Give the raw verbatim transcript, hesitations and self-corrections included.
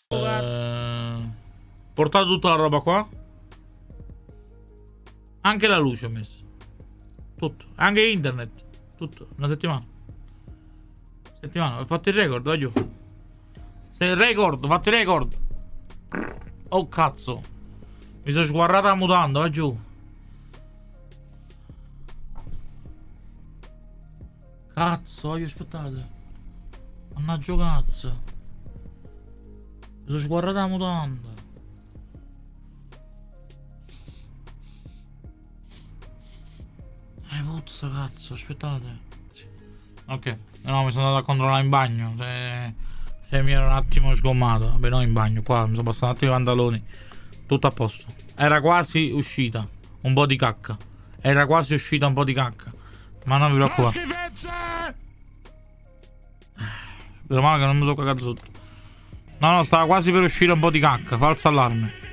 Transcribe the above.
Eh, portate tutta la roba qua. Anche la luce ho messo. Tutto. Anche internet. Tutto. Una settimana. Settimana. Ho fatto il record, vai giù. Se il record, ho fatto il record. Oh cazzo. Mi sono sguarrata la mutanda, vai giù. Cazzo, voglio aspettate. Mannaggia cazzo. Mi sono sguarrata la mutanda. Eh puzza cazzo, aspettate. Ok, no, mi sono andato a controllare in bagno. Se, se mi ero un attimo sgommato. Vabbè, no in bagno, qua mi sono passato un attimo i pantaloni. Tutto a posto. Era quasi uscita un po' di cacca. Era quasi uscita un po' di cacca. Ma non vi preoccupate. Meno male che non mi sono cagato sotto. No, no, stava quasi per uscire un po' di cacca. Falso allarme.